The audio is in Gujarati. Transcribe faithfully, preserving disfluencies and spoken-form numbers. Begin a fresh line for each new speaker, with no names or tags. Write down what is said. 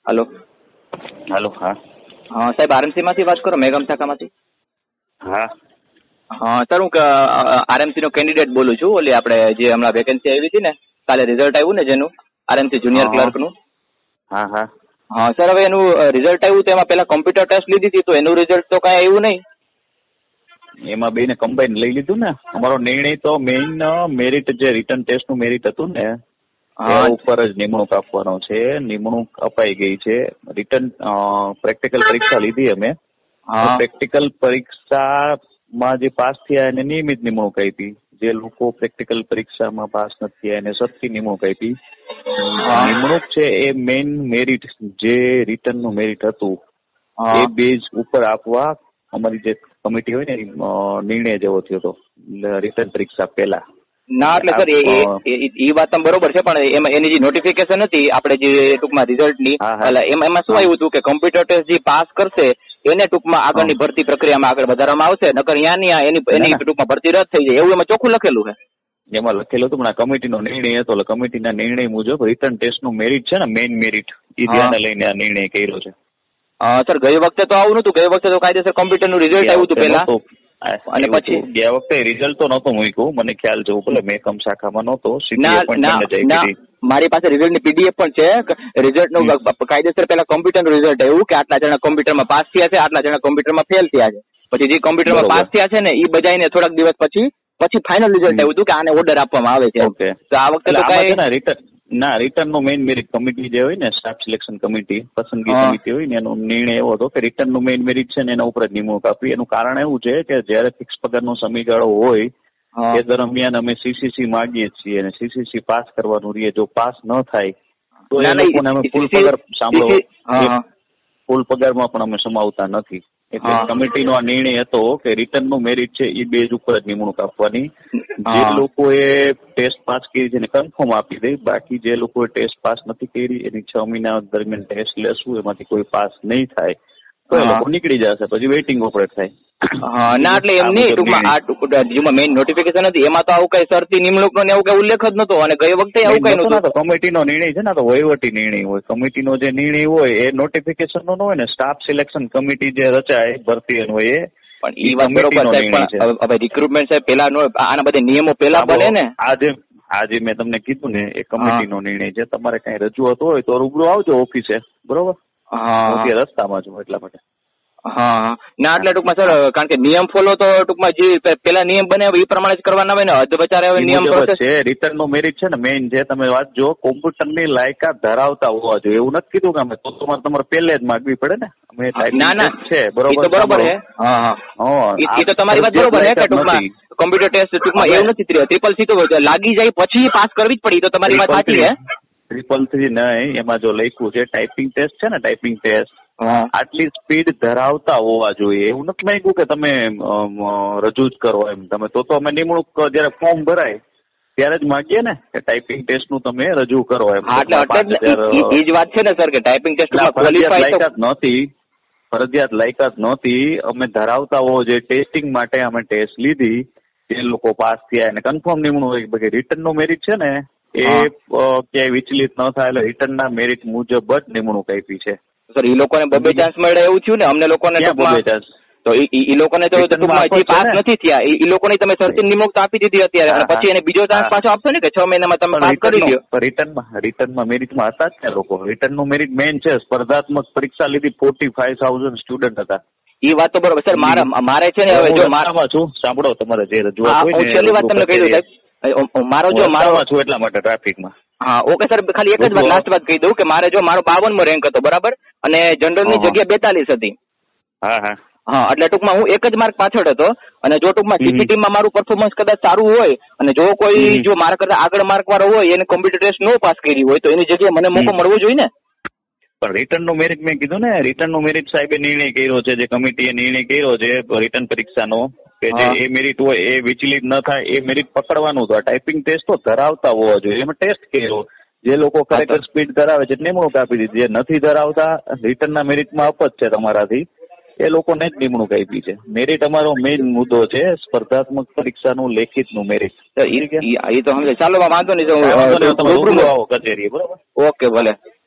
હલો.
હાલો. હા
હા સાહેબ, આરએમસી માંથી વાત કરો, મેઘમ શાખામાંથી.
હા
હા સર, હું આરએમસી નો કેન્ડિડેટ બોલું છું. ઓલી આપણે જે હમણાં વેકેન્સી આવી હતી ને, કાલે રિઝલ્ટ આવ્યું ને જેનું, આરએમસી જુનિયર ક્લર્ક નું.
હા હા
હા સર, હવે એનું રિઝલ્ટ આવ્યું તો એમાં પેલા કોમ્પ્યુટર ટેસ્ટ લીધી હતી, તો એનું રિઝલ્ટ તો કઈ આવ્યું નહીં.
એમાં બેને કમ્બાઈન લઈ લીધું ને. અમારો નિર્ણય તો મેઇન મેરિટ, જે રિટર્ન ટેસ્ટ નું મેરિટ હતું ને એ ઉપર જ નિમણૂક આપવાનો છે. નિમણૂક અપાઈ ગઈ છે. રિટર્ન પ્રેક્ટિકલ પરીક્ષા લીધી અમે. પ્રેક્ટિકલ પરીક્ષામાં જે પાસ થયા એને નિયમિત નિમણૂક આપી. જે લોકો પ્રેક્ટિકલ પરીક્ષામાં પાસ નથી થયા એને સસ્તી નિમણૂક આપી. નિમણૂક છે એ મેઇન મેરિટ, જે રિટર્ન નું મેરિટ હતું એ બેઝ ઉપર આપવા અમારી જે કમિટી હોય ને નિર્ણય જેવો થયો હતો રિટર્ન પરીક્ષા પહેલા.
ના એટલે સર એ વાત તો બરોબર છે, પણ એમાં એની જે નોટિફિકેશન હતી આપણે જે ટૂંકમાં રિઝલ્ટ ની, એમાં એમાં શું આવ્યું હતું કે કોમ્પ્યુટર ટેસ્ટ જે પાસ કરશે એને ટૂંકમાં આગળની ભરતી પ્રક્રિયામાં આગળ વધારવામાં આવશે, નકર અહીંયા એની એની ટૂંકમાં ભરતી રદ થઈ જાય, એવું એમાં ચોખ્ખું લખેલું છે.
એમાં લખેલું હતું, પણ આ કમિટીનો નિર્ણય હતો. એટલે કમિટીના નિર્ણય મુજબ રિટર્ન ટેસ્ટ નું મેરિટ છે ને, મેઇન મેરિટ, એ ધ્યાને લઈને આ નિર્ણય કર્યો છે.
સર ગઈ વખતે તો આવું નતું. ગઈ વખતે તો કાયદેસર કોમ્પ્યુટર નું રિઝલ્ટ આવ્યું હતું પેલા, અને પછી
ગયા વખતે રિઝલ્ટ તો નહોતું મૂક્યું, મને ખ્યાલ છે. ભલે મેકમ શાખામાં નહોતો.
મારી પાસે રિઝલ્ટ ની પીડીએફ પણ છે. રિઝલ્ટ નું કાયદેસર પેલા કોમ્પ્યુટર નું રિઝલ્ટ આવ્યું કે આટલા જણા કોમ્પ્યુટરમાં પાસ થયા છે, આટલા જણા કોમ્પ્યુટરમાં ફેલ થયા છે. પછી જે કોમ્પ્યુટરમાં પાસ થયા છે ને એ બજાઈને થોડાક દિવસ પછી પછી ફાઇનલ રિઝલ્ટ આવ્યું હતું કે આને ઓર્ડર આપવામાં આવે છે. તો આ વખતે તો કઈ
ના, રિટર્ન નું મેઇન મેરિટ કમિટી જે હોય ને, સ્ટાફ સિલેક્શન કમિટી, પસંદગી સમિતિ હોય ને, એનો નિર્ણય એવો હતો કે રિટર્ન નું મેઇન મેરિટ છે ને એના ઉપર જ નિમણૂક આપી. એનું કારણ એવું છે કે જયારે ફિક્સ પગારનો સમયગાળો હોય એ દરમિયાન અમે સીસીસી માંગીએ છીએ અને સીસીસી પાસ કરવાનું રહીએ. જો પાસ ન થાય તો એ લોકોને અમે ફૂલ પગાર સાંભળો ફૂલ પગારમાં પણ અમે સમાવતા નથી. એટલે કમિટીનો આ નિર્ણય હતો કે રિટર્ન નું મેરિટ છે એ બેઝ ઉપર જ નિમણૂક આપવાની. જે લોકોએ ટેસ્ટ પાસ કરી છે એને કન્ફર્મ આપી દે. બાકી જે લોકોએ ટેસ્ટ પાસ નથી કરી એની છ મહિના દરમિયાન ટેસ્ટ લેશું, એમાંથી કોઈ પાસ નહીં થાય તો એ લોકો નીકળી જશે, પછી વેઇટિંગ ઓપરેટ થાય.
ના એટલે એમ નહીં, ટૂંકમાં આ ટૂંકમાં મેઇન નોટિફિકેશન હતી એમાં તો આવું કઈ શરતી નિમણૂક નો એવું કઈ ઉલ્લેખ જ નતો, અને ગઈ વખતે આવું કઈ નતું.
કમિટીનો નિર્ણય છે ને, તો વહીવટી નિર્ણય હોય. કમિટીનો જે નિર્ણય હોય એ નોટિફિકેશન નો હોય ને. સ્ટાફ સિલેક્શન કમિટી જે રચાય ભરતી હોય એ
પણ એ વાત બરોબર છે. હવે રિક્રુટમેન્ટ સાહેબ પેલા આના બધા નિયમો પેલા બને ને.
આજે આજે મેં તમને કીધું ને એ કમિટીનો નિર્ણય છે. તમારે કઈ રજૂઆત હોય તો રૂબરૂ આવજો ઓફિસે, બરોબર? હા, રસ્તામાં છું એટલા માટે.
હા ના, એટલે ટૂંકમાં સર, કારણ કે નિયમ ફોલો તો ટૂંકમાં જે પેલા નિયમ બને એ પ્રમાણે જ કરવાના હોય ને. અધ બચારે નિયમ
છે. રિટર્ન નું મેરિટ છે ને મેઇન છે. તમે વાંચજો, કોમ્પ્યુટર ની લાયકાત ધરાવતા હોવા જોઈએ. એવું નથી કીધું કે અમે તો તમારે તમારે પહેલે જ માગવી પડે ને. અમે
ના ના
છે, બરોબર
બરોબર છે. હા હા, એ તો તમારી વાત બરોબર છે કે ટૂંકમાં કોમ્પ્યુટર ટેસ્ટ ટૂંકમાં એવું નથી. ટ્રિપલ સી તો લાગી જાય પછી પાસ કરવી જ પડી. તો તમારી વાત સાચી છે.
ટ્રિપલ સી નહીં, એમાં જો લખ્યું છે ટાઈપિંગ ટેસ્ટ છે ને, ટાઈપિંગ ટેસ્ટ આટલી સ્પીડ ધરાવતા હોવા જોઈએ. એવું નથી માંગ્યું કે તમે રજૂ જ કરો એમ. તમે તો તો અમે નિમણૂક જયારે ફોર્મ ભરાય ત્યારે જ માંગીએ ને કે ટાઈપિંગ ટેસ્ટ નું તમે રજૂ કરો એમ.
એ જ વાત છે ને સર, કે ટાઈપિંગ ટેસ્ટ
લાયકાત નહોતી, ફરજિયાત લાયકાત નહોતી. અમે ધરાવતા હોવો જોઈએ. ટેસ્ટિંગ માટે અમે ટેસ્ટ લીધી, જે લોકો પાસ થયા એને કન્ફર્મ નિમણૂક હોય. બાકી રિટર્ન નું મેરિટ છે ને એ ક્યાંય વિચલિત ન થાય. એટલે રિટર્ન ના મેરિટ મુજબ જ નિમણૂક આપી છે.
સર એ લોકોને બબે ચાન્સ મળે એવું થયું ને. અમને લોકોને તો એ લોકોને તો પાસ નથી થયા, એ લોકોને તમે શરતી નિમણૂક આપી દીધી અત્યારે, અને પછી એને બીજો ચાન્સ પાછો આપશો ને કે છ મહિનામાં તમે પાસ કરી લ્યો.
રિટર્નમાં રિટર્નમાં મેરિટમાં હતા જ ને લોકો. રિટર્ન નું મેરિટ મેઇન છે. સ્પર્ધાત્મક પરીક્ષા લીધી, ફોર્ટી ફાઈવ થાઉઝન્ડ સ્ટુડન્ટ હતા.
એ વાત તો બરોબર સર. મારે મારે છે ને, હવે જો મારામાં
છું, સાંભળો, તમારે જે રજૂઆત હોય
ને છેલ્લી વાત તમને કહી દઉં સાહેબ. મારો જો મારો
છું એટલા માટે ટ્રાફિકમાં.
હા ઓકે સર, ખાલી એક જ વાત લાસ્ટ વાત કહી દઉં કે મારે જો મારો બાવનમો રેન્ક હતો, બરાબર, અને જનરલ ની જગ્યા બેતાલીસ હતી.
હા હા
હા, એટલે ટૂંકમાં હું એક જ માર્ક પાછળ હતો. અને જો ટૂંકમાં સીસીટી માં મારું પરફોર્મન્સ કદાચ સારું હોય અને જો કોઈ જો મારા કરતા આગળ માર્ક વાળો હોય એને કોમ્પ્યુટર ટેસ્ટ નો પાસ કરી હોય તો એની જગ્યાએ મને મોકો મળવો જોઈએ ને.
પણ રિટર્ન નું મેરિટ મેં કીધું ને, રિટર્ન નું મેરિટ સાહેબે નિર્ણય કર્યો છે, જે કમિટીએ નિર્ણય કર્યો છે રિટર્ન પરીક્ષાનો, કે જે એ મેરિટ હોય એ વિચલિત ન થાય એ મેરિટ પકડવાનું. તો ટાઈપિંગ ટેસ્ટ તો ધરાવતા હોવા જોઈએ. એમાં ટેસ્ટ કર્યો, જે લોકો ખરેખર સ્પીડ ધરાવે છે નિમણૂક આપી દીધી. જે નથી ધરાવતા, રિટર્નના મેરિટમાં અપ જ છે તમારાથી, એ લોકોને જ નિમણૂક આપી છે. મેરિટ અમારો મેઇન મુદ્દો છે, સ્પર્ધાત્મક પરીક્ષાનું લેખિતનું મેરિટ.
એ તો સમજે. ચાલો વાંધો નહીં,
તમે રૂબરૂ આવો કચેરીએ, બરોબર?
ઓકે ભલે.